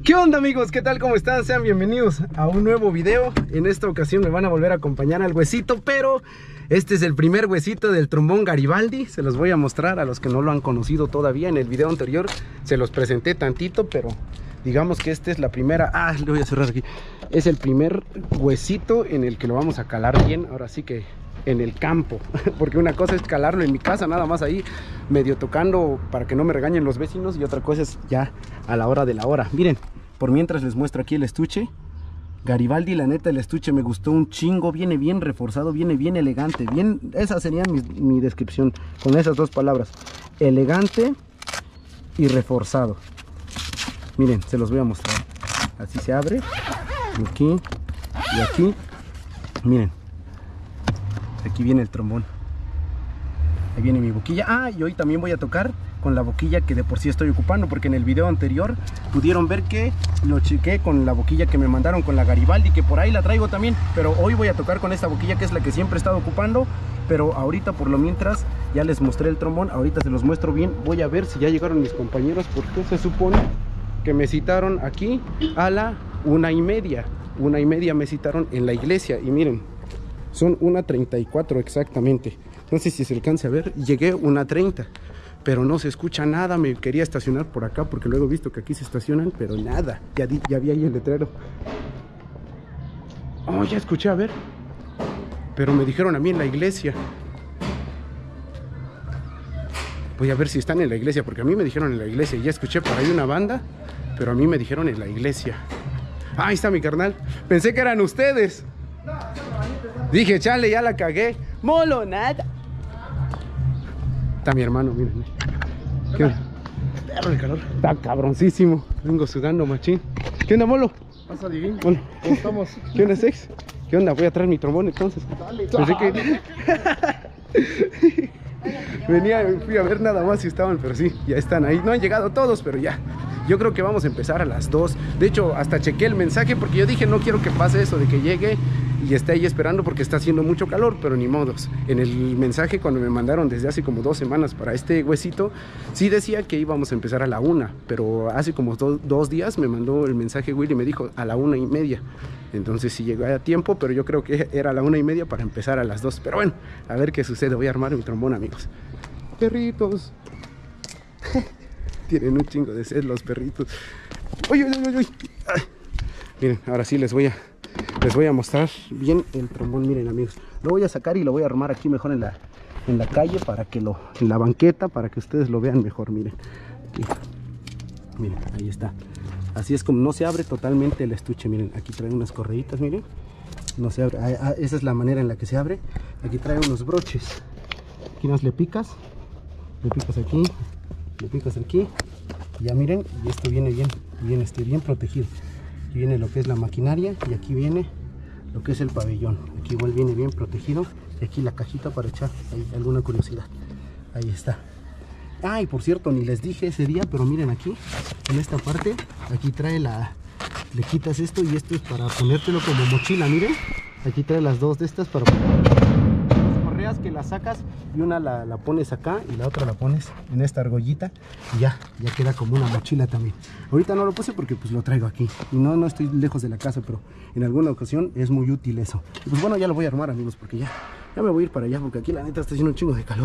¿Qué onda, amigos? ¿Qué tal? ¿Cómo están? Sean bienvenidos a un nuevo video. En esta ocasión me van a volver a acompañar al huesito, pero este es el primer huesito del trombón Garibaldi. Se los voy a mostrar a los que no lo han conocido todavía. En el video anterior se los presenté tantito, pero digamos que esta es la primera. Le voy a cerrar aquí. Es el primer huesito en el que lo vamos a calar bien. Ahora sí que en el campo, porque una cosa es calarlo en mi casa, nada más ahí medio tocando para que no me regañen los vecinos, y otra cosa es ya a la hora de la hora. Miren, por mientras les muestro aquí el estuche Garibaldi. La neta, el estuche me gustó un chingo, viene bien reforzado, viene bien elegante, bien, esa sería mi descripción con esas dos palabras: elegante y reforzado. Miren, se los voy a mostrar. Así se abre, aquí y aquí. Miren, aquí viene el trombón, ahí viene mi boquilla. Y hoy también voy a tocar con la boquilla que de por sí estoy ocupando, porque en el video anterior pudieron ver que lo chequé con la boquilla que me mandaron con la Garibaldi, que por ahí la traigo también, pero hoy voy a tocar con esta boquilla que es la que siempre he estado ocupando. Pero ahorita, por lo mientras, ya les mostré el trombón, ahorita se los muestro bien. Voy a ver si ya llegaron mis compañeros, porque se supone que me citaron aquí a la 1:30. 1:30 me citaron en la iglesia, y miren, son 1:34 exactamente. No sé si se alcance a ver. Llegué 1:30, pero no se escucha nada. Me quería estacionar por acá porque luego he visto que aquí se estacionan, pero nada. Ya vi ahí el letrero. Ya escuché, a ver. Pero me dijeron a mí en la iglesia. Voy a ver si están en la iglesia, porque a mí me dijeron en la iglesia. Ya escuché por ahí una banda, pero a mí me dijeron en la iglesia. Ahí está mi carnal. Pensé que eran ustedes. Dije, chale, ya la cagué. Molo, nada. Está mi hermano, miren. ¿Qué onda? El calor. Está cabroncísimo. Vengo sudando, machín. ¿Qué onda, Molo? Pasa, Divin. Bueno, ¿Cómo estamos? ¿Qué onda, Sex? ¿Qué onda? Voy a traer mi trombón entonces. Dale. Pensé que... fui a ver nada más si estaban, pero sí, ya están ahí. No han llegado todos, pero ya. Yo creo que vamos a empezar a las 2. De hecho, hasta chequé el mensaje, porque yo dije, no quiero que pase eso de que llegue y esté ahí esperando, porque está haciendo mucho calor, pero ni modos. En el mensaje, cuando me mandaron desde hace como 2 semanas para este huesito, sí decía que íbamos a empezar a la 1, pero hace como 2 días me mandó el mensaje Willy y me dijo a la 1:30. Entonces sí llegó a tiempo, pero yo creo que era a la 1:30 para empezar a las 2. Pero bueno, a ver qué sucede. Voy a armar mi trombón, amigos. Perritos. Tienen un chingo de sed los perritos. ¡Uy! Ay. Miren, ahora sí les voy a mostrar bien el trombón. Miren, amigos, lo voy a sacar y lo voy a armar aquí mejor en la calle, para que en la banqueta, para que ustedes lo vean mejor. Miren, aquí. Miren, ahí está. Así es como no se abre totalmente el estuche. Miren, aquí trae unas correitas, miren. No se abre. Esa es la manera en la que se abre. Aquí trae unos broches. Aquí nos le picas aquí, le picas aquí, y ya miren, y esto viene bien protegido. Aquí viene lo que es la maquinaria, y aquí viene lo que es el pabellón. Aquí igual viene bien protegido, y aquí la cajita para echar ahí alguna curiosidad. Ahí está. Y por cierto, ni les dije ese día, pero miren aquí, en esta parte, aquí trae le quitas esto, y esto es para ponértelo como mochila. Miren, aquí trae las dos de estas para correas que las sacas, y una la pones acá y la otra la pones en esta argollita, y ya queda como una mochila también. Ahorita no lo puse porque pues lo traigo aquí y no estoy lejos de la casa, pero en alguna ocasión es muy útil eso. Y pues bueno, ya lo voy a armar, amigos, porque ya me voy a ir para allá, porque aquí la neta está haciendo un chingo de calor.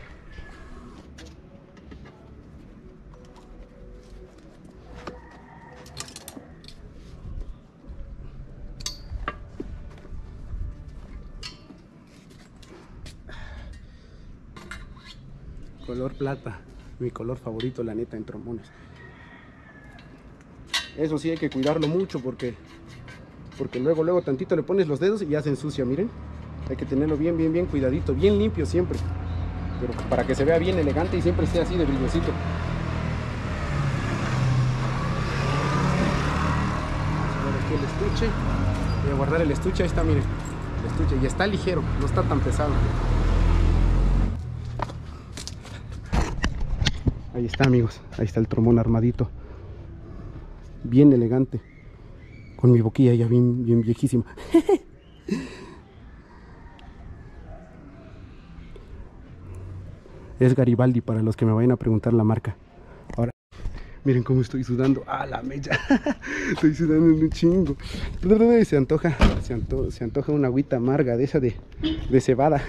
Color plata, mi color favorito, la neta, en trombones. Eso sí, hay que cuidarlo mucho, porque luego tantito le pones los dedos y ya se ensucia. Miren, hay que tenerlo bien cuidadito, bien limpio siempre, pero para que se vea bien elegante y siempre esté así de brillosito. Vamos a ver aquí el estuche. Voy a guardar el estuche. Ahí está, miren, el estuche, y está ligero, no está tan pesado. Ahí está, amigos, ahí está el trombón armadito, bien elegante, con mi boquilla ya bien viejísima. Es Garibaldi, para los que me vayan a preguntar la marca. Ahora, Miren cómo estoy sudando. ¡Ah, la mecha! Estoy sudando un chingo. Se antoja una agüita amarga de esa de cebada.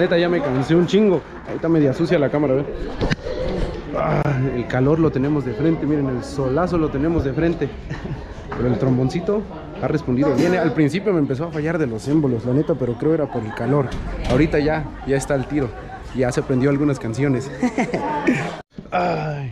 neta ya me cansé un chingo. Ahorita media sucia la cámara, a ver. El calor lo tenemos de frente, miren, el solazo lo tenemos de frente. Pero el tromboncito ha respondido bien. Al principio me empezó a fallar de los émbolos, la neta, pero creo era por el calor. Ahorita ya está al tiro. Ya se aprendió algunas canciones. Ay.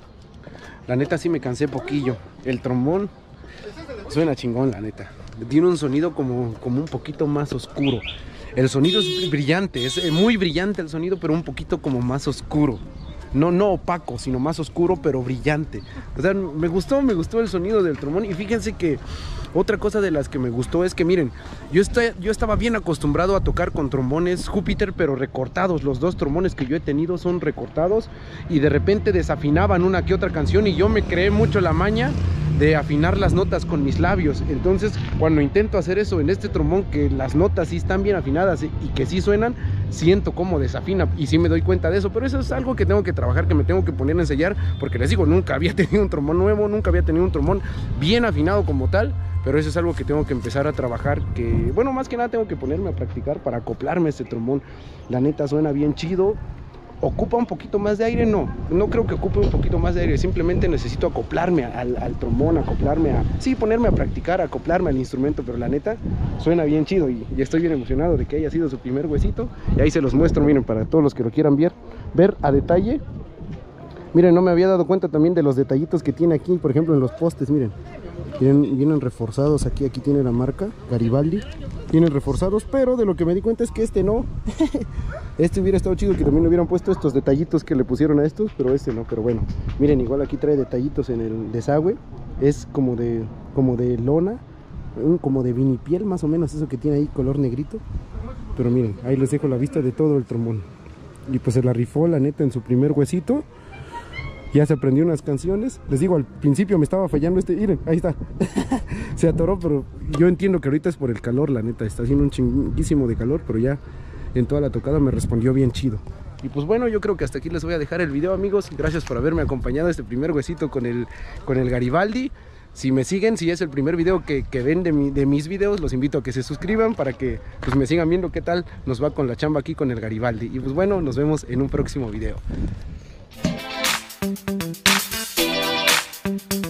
La neta sí me cansé poquillo. El trombón suena chingón, la neta. Tiene un sonido como un poquito más oscuro. El sonido es brillante, es muy brillante el sonido, pero un poquito como más oscuro. No opaco, sino más oscuro, pero brillante. O sea, me gustó el sonido del trombón. Y fíjense que otra cosa de las que me gustó es que, miren, yo estaba bien acostumbrado a tocar con trombones Júpiter, pero recortados. Los dos trombones que yo he tenido son recortados y de repente desafinaban una que otra canción y yo me creé mucho la maña de afinar las notas con mis labios. Entonces, cuando intento hacer eso en este trombón, que las notas sí están bien afinadas y que sí suenan, siento cómo desafina y sí me doy cuenta de eso. Pero eso es algo que tengo que trabajar, que me tengo que poner a ensayar, porque les digo, nunca había tenido un trombón nuevo, nunca había tenido un trombón bien afinado como tal. Pero eso es algo que tengo que empezar a trabajar, que bueno, más que nada tengo que ponerme a practicar para acoplarme a este trombón. La neta suena bien chido. ¿Ocupa un poquito más de aire? No creo que ocupe un poquito más de aire. Simplemente necesito acoplarme al trombón, ponerme a practicar, acoplarme al instrumento. Pero la neta, suena bien chido y estoy bien emocionado de que haya sido su primer huesito. Y ahí se los muestro, miren, para todos los que lo quieran ver a detalle. Miren, no me había dado cuenta también de los detallitos que tiene aquí, por ejemplo, en los postes, miren. Vienen reforzados, aquí tiene la marca Garibaldi. Vienen reforzados, pero de lo que me di cuenta es que este no. Este hubiera estado chido que también le hubieran puesto estos detallitos que le pusieron a estos, pero este no. Pero bueno, miren, igual aquí trae detallitos en el desagüe. Es como de lona, como de vinipiel más o menos, eso que tiene ahí color negrito. Pero miren, ahí les dejo la vista de todo el trombón. Y pues se la rifó, la neta, en su primer huesito. Ya se aprendió unas canciones. Les digo, al principio me estaba fallando miren, ahí está. Se atoró, pero yo entiendo que ahorita es por el calor, la neta. Está haciendo un chinguísimo de calor, pero ya en toda la tocada me respondió bien chido. Y pues bueno, yo creo que hasta aquí les voy a dejar el video, amigos. Gracias por haberme acompañado a este primer huesito con el Garibaldi. Si me siguen, si es el primer video que ven de mis videos, los invito a que se suscriban para que pues me sigan viendo qué tal nos va con la chamba aquí con el Garibaldi. Y pues bueno, nos vemos en un próximo video.